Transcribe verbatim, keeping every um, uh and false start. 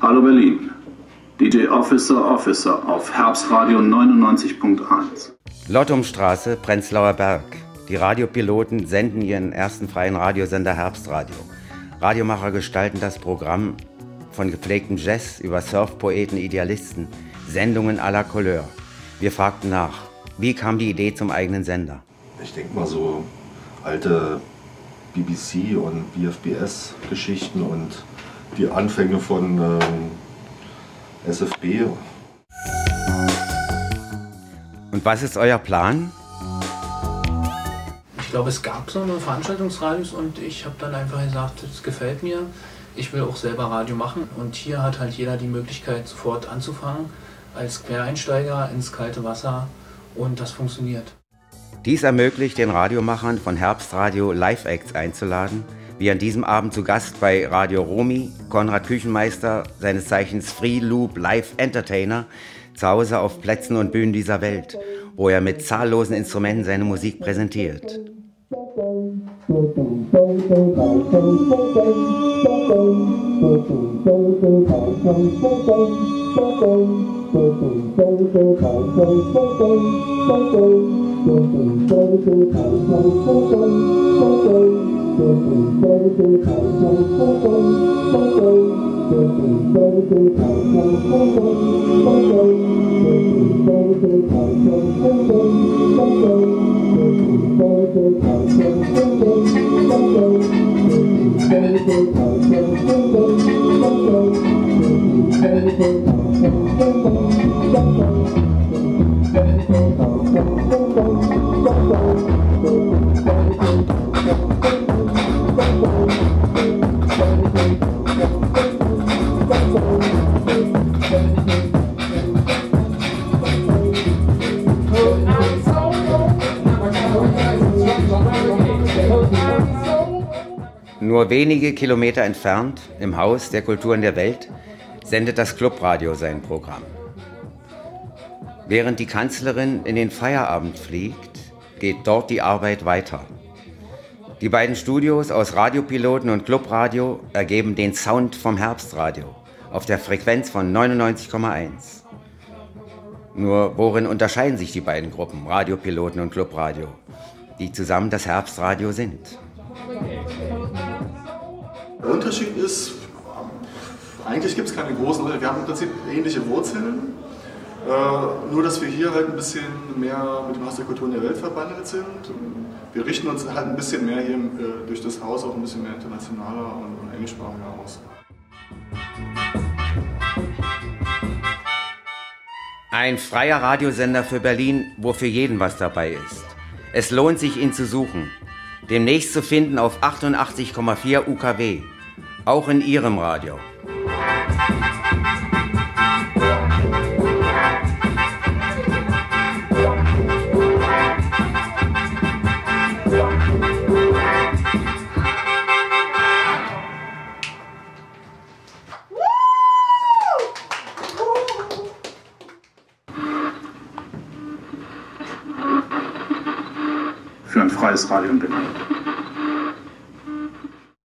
Hallo Berlin, D J Officer Officer auf Herbstradio neunundneunzig Punkt eins. Lottumstraße, Prenzlauer Berg. Die Radiopiloten senden ihren ersten freien Radiosender Herbstradio. Radiomacher gestalten das Programm von gepflegtem Jazz über Surfpoeten, Idealisten, Sendungen à la Couleur. Wir fragten nach, wie kam die Idee zum eigenen Sender? Ich denke mal so alte B B C und B F B S-Geschichten und die Anfänge von ähm, S F B. Und was ist euer Plan? Ich glaube, es gab so eine Veranstaltungsradios und ich habe dann einfach gesagt, das gefällt mir. Ich will auch selber Radio machen und hier hat halt jeder die Möglichkeit, sofort anzufangen als Quereinsteiger ins kalte Wasser und das funktioniert. Dies ermöglicht den Radiomachern von Herbstradio Live-Acts einzuladen, wie an diesem Abend zu Gast bei Radio Romy, Konrad Küchenmeister, seines Zeichens Free Loop Live Entertainer, zu Hause auf Plätzen und Bühnen dieser Welt, wo er mit zahllosen Instrumenten seine Musik präsentiert. Nur wenige Kilometer entfernt, im Haus der Kulturen der Welt, sendet das Clubradio sein Programm. Während die Kanzlerin in den Feierabend fliegt, geht dort die Arbeit weiter. Die beiden Studios aus Radiopiloten und Clubradio ergeben den Sound vom Herbstradio auf der Frequenz von neunundneunzig Komma eins. Nur worin unterscheiden sich die beiden Gruppen, Radiopiloten und Clubradio, die zusammen das Herbstradio sind? Der Unterschied ist, eigentlich gibt es keine großen Unterschiede. Wir haben im Prinzip ähnliche Wurzeln, äh, nur dass wir hier halt ein bisschen mehr mit dem Haus der Kulturen der Welt verbandelt sind. Wir richten uns halt ein bisschen mehr hier äh, durch das Haus auch ein bisschen mehr internationaler und, und englischsprachiger aus. Ein freier Radiosender für Berlin, wo für jeden was dabei ist. Es lohnt sich, ihn zu suchen. Demnächst zu finden auf achtundachtzig Komma vier U K W, auch in Ihrem Radio. Für ein freies Radio in Berlin.